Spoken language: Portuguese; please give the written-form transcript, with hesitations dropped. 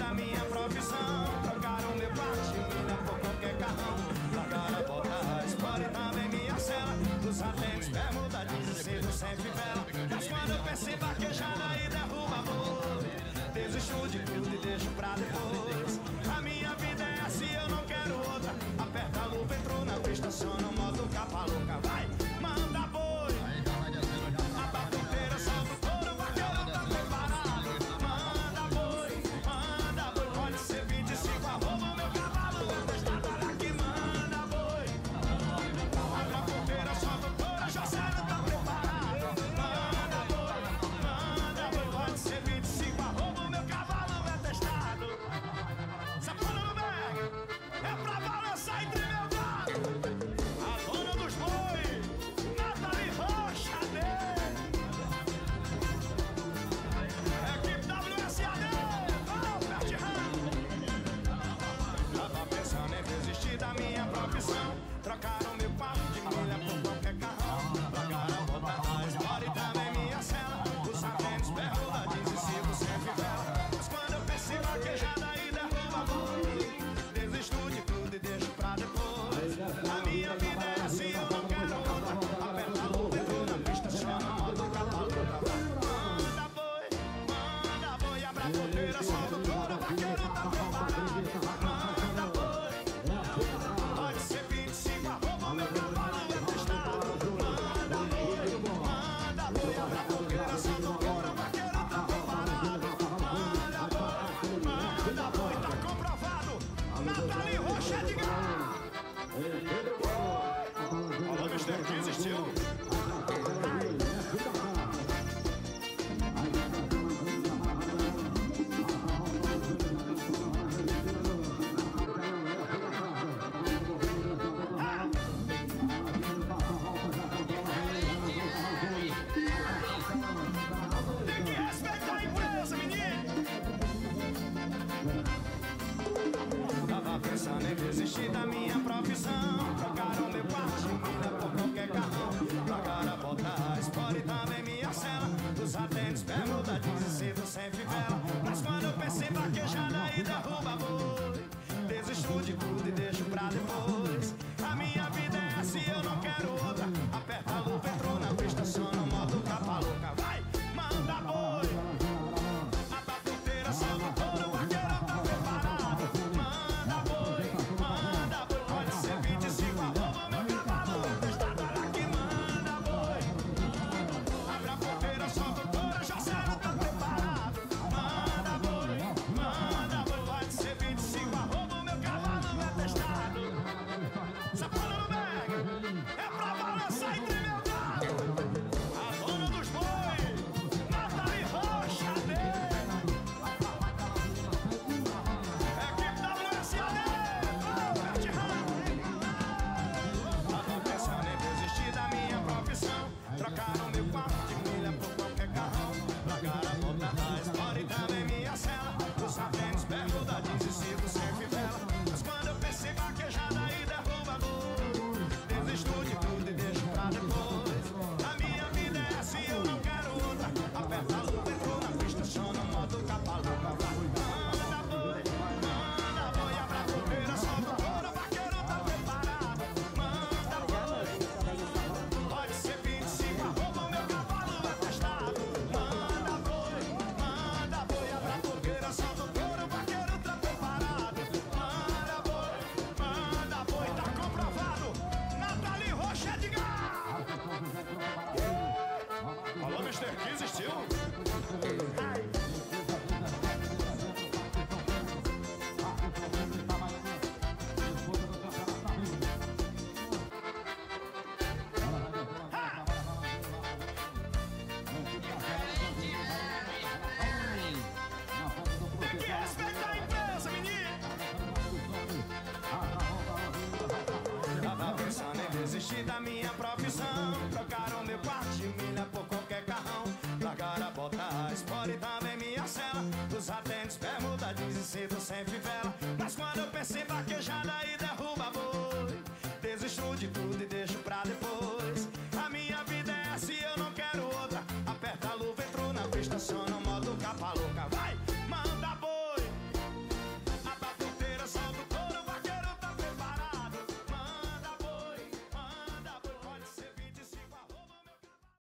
da minha profissão. Trocaram meu milha por qualquer carrão. Largaram a bota, Sport e também minha cela. Usar tênis, bermuda, jeans e cedo sem fivela. Mas quando eu percebo a queixada e derruba boi, desisto de tudo e deixo pra depois. A minha vida é assim, eu não quero outra. Aperta a luva, entrou na pista, estaciona o modo capa louca. Vai, manda boi. A batuteira solta o couro, o vaqueiro tá preparado. Manda boi, pode ser 25, arroba meu cavalo é testado, olha que manda boi. A batuteira solta o couro, a Jocélio tá preparado. Manda boi, pode ser 25, arroba meu cavalo é testado. Safona no bag, é pra balançar entre meu gado. A dona dos boi, Nathalie Rocha Equipe WSAD, Albert Ram. Tava pensando em desistir da minha profissão. Trocaram meu papo de milha por qualquer carrão. Largaram a bota da Sport e também minha cela. Usar tênis, bermuda, jeans e sigo sem fivela. Mas quando eu percebo a queijada e derruba boi, desisto de tudo e deixo pra depois. A minha vida é assim, eu não quero outra. Aperta a luva, entrou na pista, chama a moto, capa louca. Manda boi, abre a porteira, solta o touro, o vaqueiro tá preparado. Manda boi, pode ser 25, arroba meu cavalo é testado. Manda boi, abre a porteira, solta o touro, o vaqueiro tá preparado. Manda boi, tá comprovado. Nathalie Rocha Edgar. Alô, Mr. que existiu. Tem que respeitar a empresa, menino. Tava pensando em desistir da minha profissão. Trocaram meu milha por qualquer carrão. Largaram a bota, Sport e também minha cela. Usar tênis, bermuda, jeans e cedo sem fivela. Mas quando eu percebo a queijada e derruba boi, desisto de tudo e deixo pra depois. A minha vida é assim, eu não quero outra. Aperta a luva, entrou na pista, estaciona o modo capa louca. Vai, manda boi. A batuteira solta o touro, o vaqueiro tá preparado. Manda boi, pode ser 25, arroba meu cavalo é testado, olha que manda boi. Abre a porteira, solta o touro, a Jocélio tá preparado. Manda boi, pode ser 25, arroba meu cavalo é testado. Safona no bag, é pra balançar entre meu gado. A dona dos boi, Nathalie Rocha Equipe WSAD, Albert Ram. Tava pensando em desistir da minha profissão. Trocaram meu de milha por qualquer carrão. Largaram a bota da Sport e também minha cela. Usar tênis, bermuda, jeans e sigo sem fivela. Mas quando eu percebo a queijada e derruba boi, desisto de tudo e deixo pra depois. A minha vida é assim, eu não quero outra. Aperta a luva, entrou na pista, chama o modo capa louca. Manda boi, abre a porteira, solta o touro, o vaqueiro tá preparado. Manda boi, pode ser 25, arroba meu cavalo é testado. Manda boi, abre a porteira, solta o touro, o vaqueiro tá preparado. Manda boi, tá comprovado. Nathalie Rocha Edgar. Alô, Mr. que existiu. Tem que respeitar a empresa, menino. Tava pensando em desistir da minha profissão. Trocaram meu milha por qualquer carrão. Largaram a bota, Sport e também minha cela. Usar tênis, bermuda, jeans e cedo sem fivela. Mas quando eu percebo a queijada e derruba boi, desisto de tudo e deixo pra depois. A minha vida é assim, eu